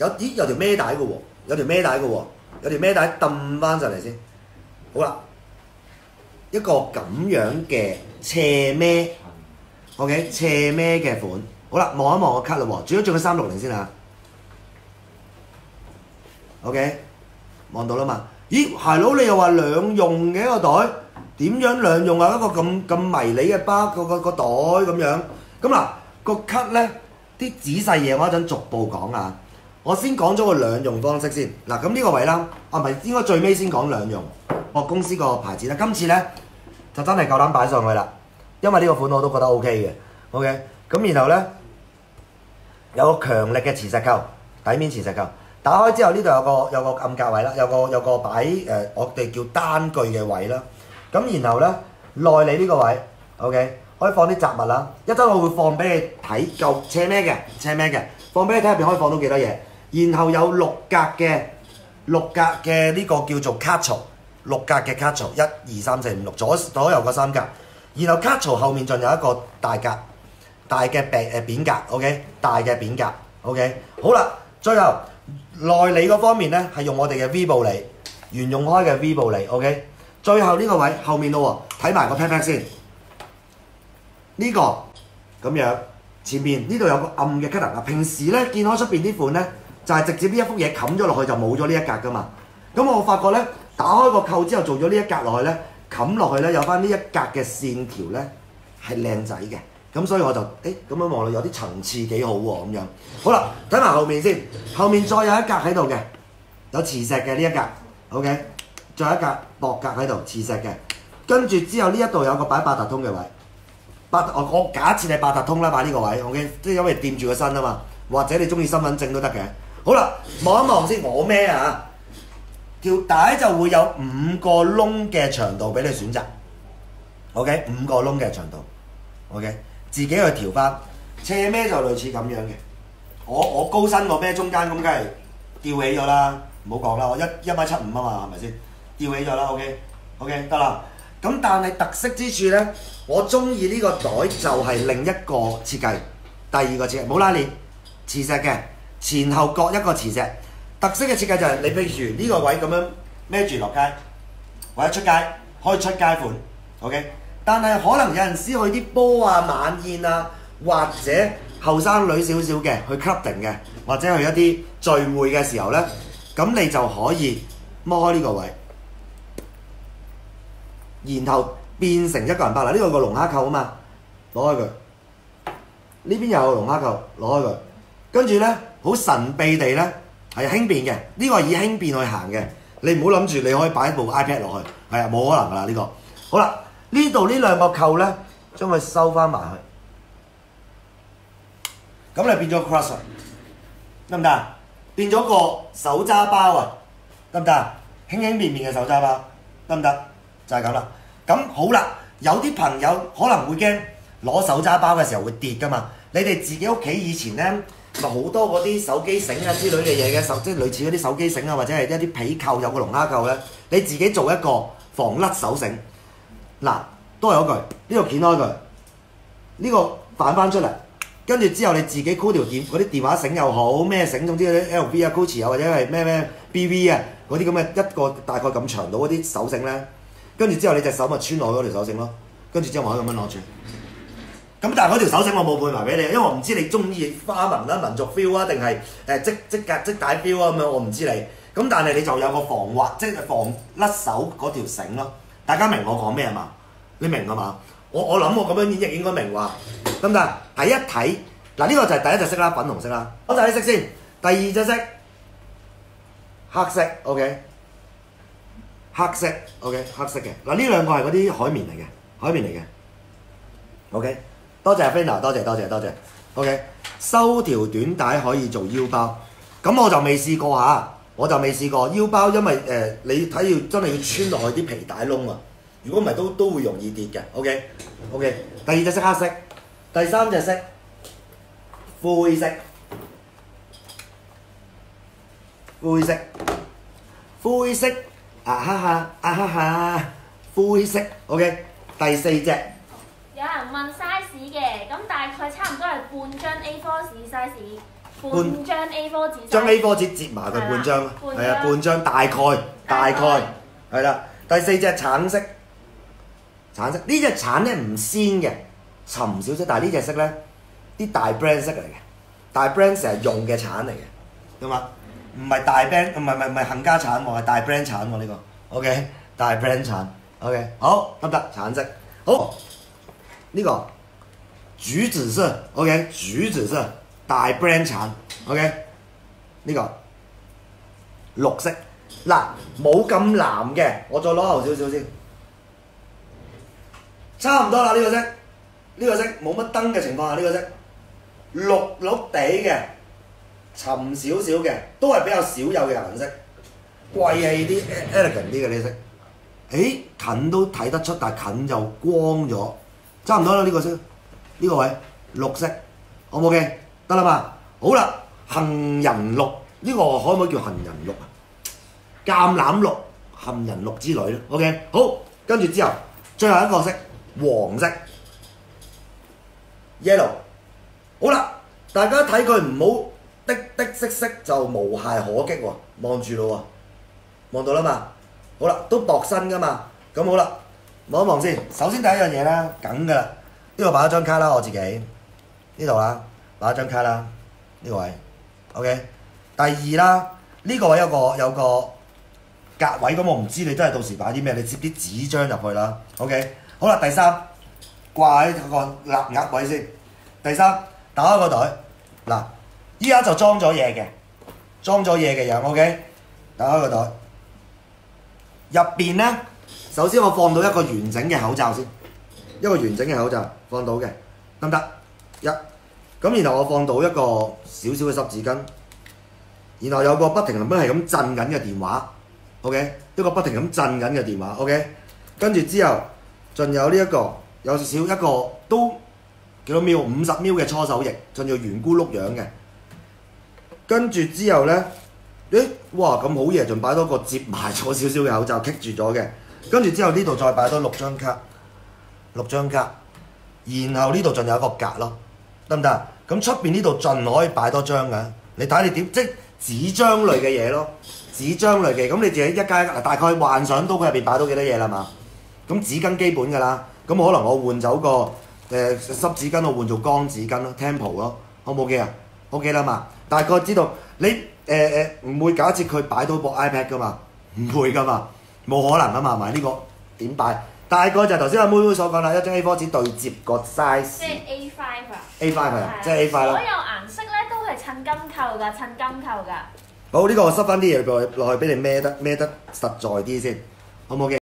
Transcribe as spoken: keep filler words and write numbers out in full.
有咦有條孭帶嘅喎，有條孭帶嘅喎，有條孭帶揼翻上嚟先。好啦，一個咁樣嘅斜孭 ，OK 斜孭嘅款。好啦，望一望個 cut 啦喎，主要仲有三六零先嚇。OK， 望到啦嘛？咦，鞋佬你又話兩用嘅一個袋，點樣兩用啊？一個咁咁迷你嘅包個個個袋咁樣。咁嗱個 cut 咧，啲仔細嘢我一陣逐步講啊。我先講咗個兩用方式先。嗱咁呢個位啦，啊唔係應該最尾先講兩用。我公司個牌子啦，今次咧就真係夠膽擺上去啦，因為呢個款我都覺得 OK 嘅。OK， 咁然後咧有個強力嘅磁石扣，底面磁石扣。打開之後，呢度有個有個暗格位啦，有個有個擺誒、呃，我哋叫單據嘅位啦。咁然後咧內裏呢個位 ，OK， 可以放啲雜物啦。一陣我會放俾你睇，夠斜孭嘅，斜孭嘅，放俾你睇入邊可以放到幾多嘢。然後有六格嘅六格嘅呢個叫做卡槽，六格嘅卡槽，一二三四五六，左左右個三格。然後卡槽後面仲有一個大格，大嘅扁誒扁格 ，OK， 大嘅扁格 ，OK， 好啦，最後。內裏嗰方面咧係用我哋嘅 V 布里，原用開嘅 V 布里 ，OK。最後呢個位後面咯喎，睇埋個 pat pat 先。呢、這個咁樣，前面呢度有個暗嘅 cutter。嗱，平時咧見開出邊啲款咧，就係、是、直接呢一幅嘢冚咗落去就冇咗呢一格噶嘛。咁我發覺咧，打開個扣之後做咗呢一格落去咧，冚落去咧有翻呢一格嘅線條咧係靚仔嘅。咁所以我就誒咁樣望落有啲層次幾好喎咁樣。好啦，睇埋後面先，後面再有一格喺度嘅，有磁石嘅呢一格 ，OK， 再有一格薄格喺度，磁石嘅。跟住之後呢一度有個擺八達通嘅位，八我我假設係八達通啦，擺呢個位 ，OK， 即係因為掂住個身啊嘛，或者你中意身份證都得嘅。好啦，望一望先，我孭啊，條帶就會有五個窿嘅長度俾你選擇 ，OK， 五個窿嘅長度 ，OK。自己去調翻，斜孭就類似咁樣嘅。我我高身個孭中間咁，梗係吊起咗啦，唔好講啦。我一一米七五啊嘛，係咪先？吊起咗啦 ，OK OK 得啦。咁但係特色之處咧，我中意呢個袋就係另一個設計，第二個設計冇拉鏈，磁石嘅，前後各一個磁石。特色嘅設計就係、是、你譬如呢個位咁樣孭住落街，或者出街可以出街款 ，OK。但係可能有陣時去啲波啊、晚宴啊，或者後生女少少嘅去 clubbing 嘅，或者去一啲聚會嘅時候咧，咁你就可以摸開呢個位，然後變成一個人包。嗱，呢個個龍蝦扣啊嘛，攞開佢。呢邊又有個龍蝦扣，攞開佢。跟住咧，好神秘地咧係輕便嘅，呢、這個係以輕便去行嘅。你唔好諗住你可以擺部 iPad 落去，係啊，冇可能㗎啦呢個。好啦。呢度呢兩個扣咧，將佢收翻埋去，咁你變咗 crosser， 得唔得？變咗個手揸包啊，得唔得？輕輕便便嘅手揸包，得唔得？就係咁啦。咁好啦，有啲朋友可能會驚攞手揸包嘅時候會跌噶嘛。你哋自己屋企以前咧，咪好多嗰啲手機繩啊之類嘅嘢嘅手，即係類似嗰啲手機繩啊，或者係一啲皮扣有個龍蝦扣咧，你自己做一個防甩手繩。嗱，都係嗰句，呢度掀開佢，呢、這個反翻出嚟，跟住之後你自己箍條電嗰啲電話繩又好，咩繩，總之嗰啲 L V 啊、Gucci 啊或者係咩咩 B V 啊嗰啲咁嘅一個大概咁長度嗰啲手繩咧，跟住之後你隻手咪穿落嗰條手繩咯，跟住之後我可以咁樣攞住。咁但係嗰條手繩我冇配埋俾你，因為我唔知你中意花紋啦、民族 feel 啊，定係誒織織格織帶 feel 啊咁樣，我唔知你。咁但係你就有個防滑，即係防甩手嗰條繩咯。大家明我講咩嘛？你明啊嘛？我我諗我咁樣演繹應該明話，得唔得？第一睇嗱呢個就係第一隻色啦，粉紅色啦。我就呢色先，第二隻色黑色 ，OK， 黑色 ，OK， 黑色嘅嗱呢兩個係嗰啲海綿嚟嘅，海綿嚟嘅 ，OK。多謝 Fina， 多謝多謝多謝 ，OK。收條短帶可以做腰包，咁我就未試過嚇，我就未試過腰包，因為誒、呃、你睇要真係要穿落去啲皮帶窿啊。如果唔係都都會容易跌嘅 ，OK OK。第二隻色黑色，第三隻色灰色，灰色，灰色，啊哈哈啊哈哈，灰色 ，OK。第四隻， 有人問 size 嘅，咁大概差唔多係半張 A 四 size。 半張 A 四 紙， 將 A 四 紙折埋佢半張，係啊，半張大概大概係啦。第四隻橙色，橙色呢隻橙咧唔鮮嘅，沉少少，但係呢隻色咧啲大 brand 色嚟嘅，大 brand 成日用嘅橙嚟嘅，咁啊，唔係大 brand， 唔係唔係唔係冚家橙喎，係大 brand 橙喎呢個 ，OK， 大 brand 橙 ，OK， 好得唔得？橙色，好呢個橘紫色 ，OK， 橘紫色。大 brand 橙 ，OK， 呢個綠色，嗱冇咁藍嘅，我再攞後少少先，差唔多啦呢個色，呢個色冇乜燈嘅情況下，呢個色綠綠地嘅，沉少少嘅，都係比較少有嘅顏色，貴氣啲 elegant 啲嘅呢色，誒近都睇得出，但係近就光咗，差唔多啦呢個色，呢個位綠色 ，O 唔 OK？得啦嘛，好啦，杏仁綠呢、這個可唔可以叫杏仁綠啊？橄欖綠、杏仁綠之類咯 ，OK， 好，跟住之後最後一個色黃色 yellow， 好啦，大家睇佢唔好的的色色就無懈可擊喎，望住咯喎，望到啦嘛，好啦，都薄身噶嘛，咁好啦，望一望先，首先第一樣嘢啦，梗噶啦，呢度擺一張卡啦，我自己呢度啦。擺一張卡啦，呢個位 ，OK。第二啦，呢個位有個有個格位，咁我唔知你真係到時擺啲咩，你接啲紙張入去啦 ，OK。好啦，第三掛喺個額額位先。第三打開個袋，嗱，依家就裝咗嘢嘅，裝咗嘢嘅樣 ，OK。打開個袋，入邊咧，首先我放到一個完整嘅口罩先，一個完整嘅口罩放到嘅，得唔得？一。咁然後我放到一個少少嘅濕紙巾，然後有個不停咁樣係咁震緊嘅電話 ，OK， 一個不停咁震緊嘅電話 ，OK， 跟住之後仲有呢、這、一個有少少一個都幾多秒五十秒嘅搓手液，仲要圓咕碌樣嘅，跟住之後咧，誒哇咁好嘢，仲擺多個摺埋咗少少嘅口罩棘住咗嘅，跟住之後呢度再擺多六張卡，六張卡，然後呢度仲有一個格咯。得唔得？咁出邊呢度盡可以擺多張㗎，你睇你點，即係紙張類嘅嘢咯，紙張類嘅，咁你自己一家大概幻想到佢入邊擺到幾多嘢啦嘛。咁紙巾基本㗎啦，咁可能我換走個誒、呃、濕紙巾，我換做乾紙巾咯 ，Tempo 咯，好唔好 OK 啊 ？OK 啦嘛，大概知道你誒誒唔會假設佢擺到部 iPad 㗎嘛，唔會㗎嘛，冇可能㗎嘛，埋呢、這個點擺？大概就頭先阿妹妹所講啦，一張 A 四 紙對接個 size。 即係 A 五 啊。 A 五 係啊，即係 A 五咯。 所有顏色咧都係襯金扣㗎，襯金扣㗎。 好，呢、這個我塞翻啲嘢落去落去俾你孭得孭得實在啲先，好唔好嘅？